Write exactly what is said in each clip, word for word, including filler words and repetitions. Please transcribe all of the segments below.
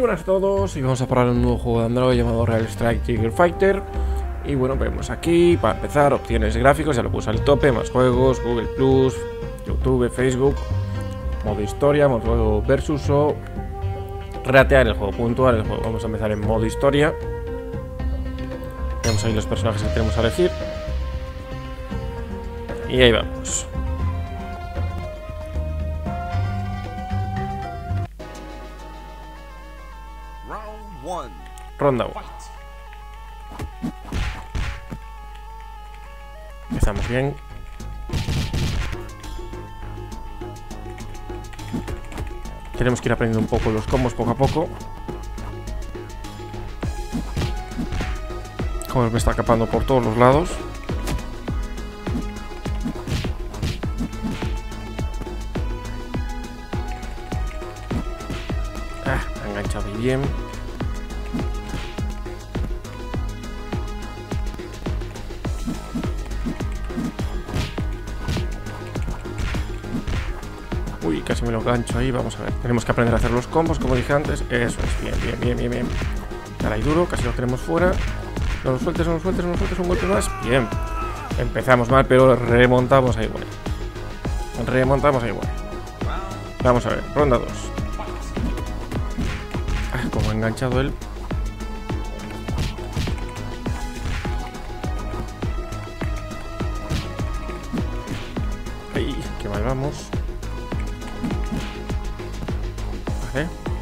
buenas a todos y vamos a probar un nuevo juego de Android llamado Real Strike Trigger Fighter. Y bueno, vemos aquí, para empezar, opciones gráficos, ya lo puse al tope, más juegos, Google Plus, YouTube, Facebook, modo historia, modo versus o ratear el juego, puntual el juego. Vamos a empezar en modo historia. Vemos ahí los personajes que tenemos a elegir. Y ahí vamos. Ronda uno. Empezamos bien. Tenemos que ir aprendiendo un poco los combos poco a poco. Como me está escapando por todos los lados. Ah, me ha enganchado bien. Uy, casi me lo gancho ahí, vamos a ver. Tenemos que aprender a hacer los combos, como dije antes. Eso es, bien, bien, bien, bien, bien. Ahora ahí duro, casi lo tenemos fuera. No lo sueltes, no lo sueltes, no lo sueltes, un golpe más. Bien. Empezamos mal, pero remontamos ahí, bueno. Remontamos ahí, bueno. Vamos a ver, ronda dos. Ah, como ha enganchado él. Ahí, qué mal vamos. Vale.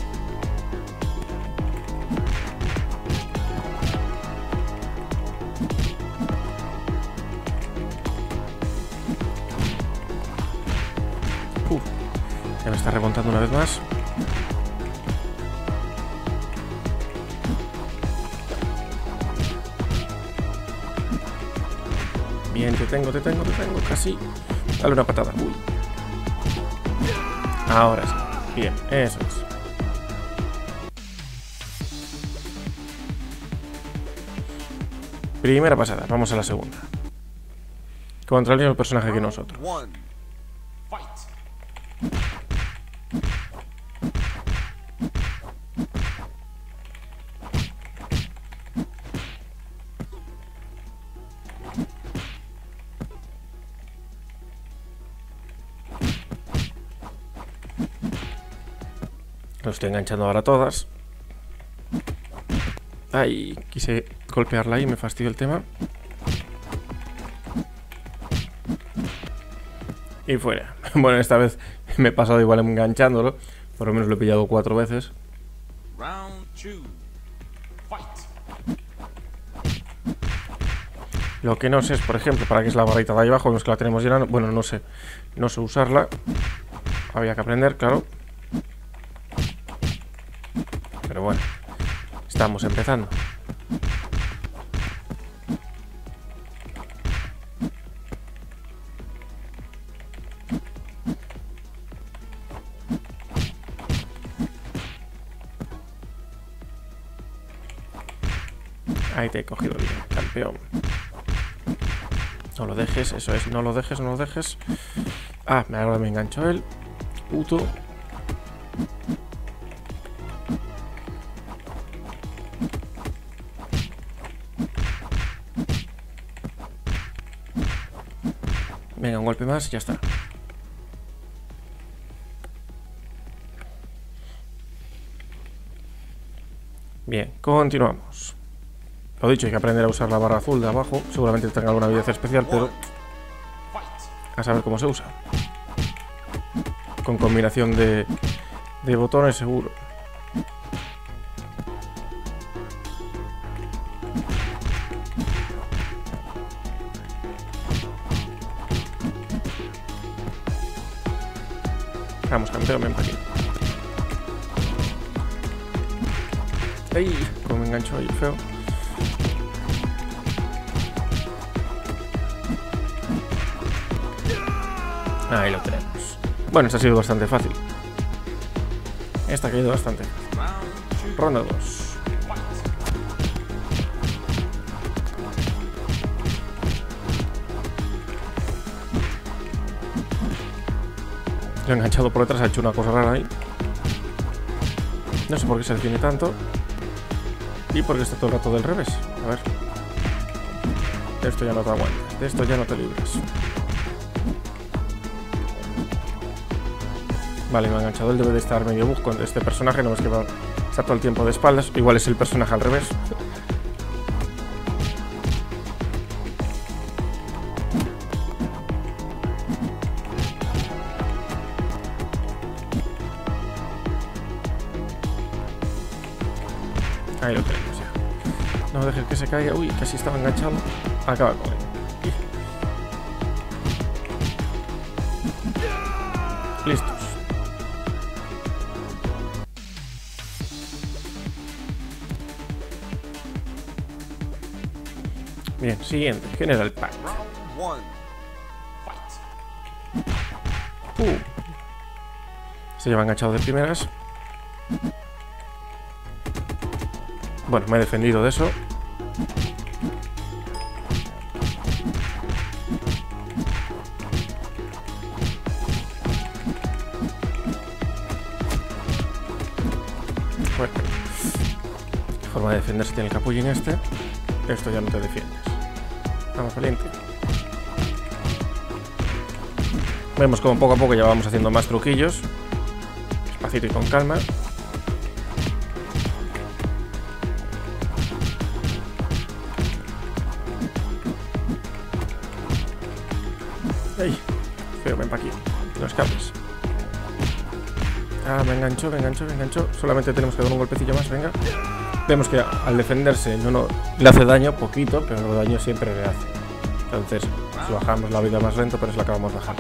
Uh, ya me está remontando una vez más. Bien, te tengo, te tengo, te tengo, casi. Dale una patada. Uy. Ahora sí. Bien, eso es. Primera pasada, vamos a la segunda. Contra el mismo personaje que nosotros. Lo estoy enganchando ahora todas. Ay, quise golpearla ahí y me fastidió el tema. Y fuera. Bueno, esta vez me he pasado igual enganchándolo. Por lo menos lo he pillado cuatro veces. Lo que no sé es, por ejemplo, para qué es la barrita de ahí abajo. Vemos que la tenemos llena. Bueno, no sé. No sé usarla. Había que aprender, claro. Pero bueno, estamos empezando. Ahí te he cogido bien, campeón. No lo dejes, eso es, no lo dejes, no lo dejes. Ah, ahora me enganchó él. Puto. Venga, un golpe más y ya está. Bien, continuamos. Lo dicho, hay que aprender a usar la barra azul de abajo. Seguramente tenga alguna habilidad especial, pero a saber cómo se usa. Con combinación de, de botones seguro. Vamos, campeón, ven para aquí. ¡Ay! Como me engancho ahí, feo. Ahí lo tenemos. Bueno, esta ha sido bastante fácil. Esta ha caído bastante fácil. Ronda dos. Lo he enganchado por detrás, ha hecho una cosa rara ahí. No sé por qué se detiene tanto. Y porque está todo el rato del revés. A ver. De esto ya no te aguantas. De esto ya no te libras. Vale, me ha enganchado. Él debe de estar medio bug con este personaje. No es que va a estar todo el tiempo de espaldas. Igual es el personaje al revés. Ahí lo tenemos ya. No dejes que se caiga. Uy, casi estaba enganchado. Acaba con él. Listos. Bien, siguiente. General Pact. Uh. Se lleva enganchado de primeras. Bueno, me he defendido de eso. Bueno, forma de defenderse tiene el capullín este. Esto ya no te defiendes. Vamos, valiente. Vemos como poco a poco ya vamos haciendo más truquillos. Despacito y con calma. ¡Ey! Feo, ven para aquí. No escapes. Ah, me enganchó, me enganchó, me enganchó. Solamente tenemos que dar un golpecillo más, venga. Vemos que al defenderse no, no le hace daño, poquito, pero daño siempre le hace. Entonces, si bajamos la vida más lento, pero es la que vamos bajando.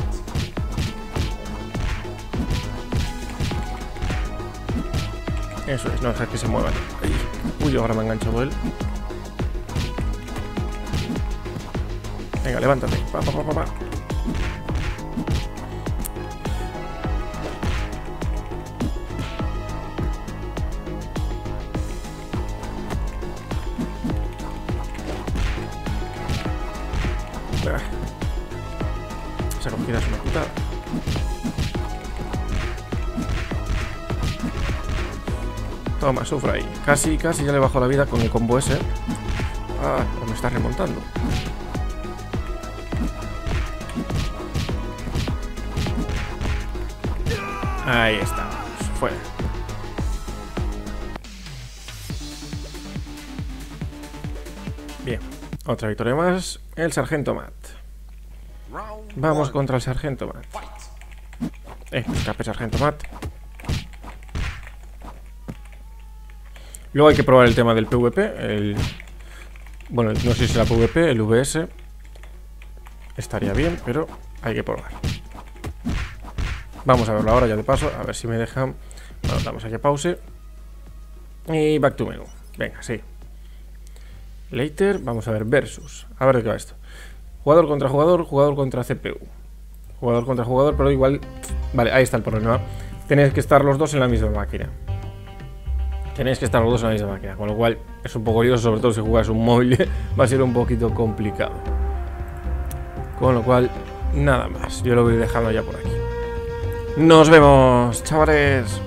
Eso es, no dejar que se muevan. Ay. Uy, ahora me ha enganchado él. Venga, levántate. Pa, pa, pa, pa, pa. Esa cogida es una putada. Toma, sufra ahí. Casi, casi ya le bajo la vida con el combo ese. Ah, pero me está remontando. Ahí está. Fuera. Bien. Otra victoria más. El Sargento Matt. Vamos contra el Sargento Matt. Eh, escape Sargento Matt. Luego hay que probar el tema del PvP. El... Bueno, no sé si la PvP, el V S. Estaría bien, pero hay que probar. Vamos a verlo ahora ya de paso. A ver si me dejan. Bueno, damos aquí a pause. Y back to menu. Venga, sí. Later, vamos a ver versus. A ver de qué va esto. Jugador contra jugador, jugador contra C P U. Jugador contra jugador, pero igual... Vale, ahí está el problema. Tenéis que estar los dos en la misma máquina. Tenéis que estar los dos en la misma máquina. Con lo cual es un poco lioso, sobre todo si jugáis un móvil. Va a ser un poquito complicado. Con lo cual, nada más. Yo lo voy dejando ya por aquí. Nos vemos, chavales.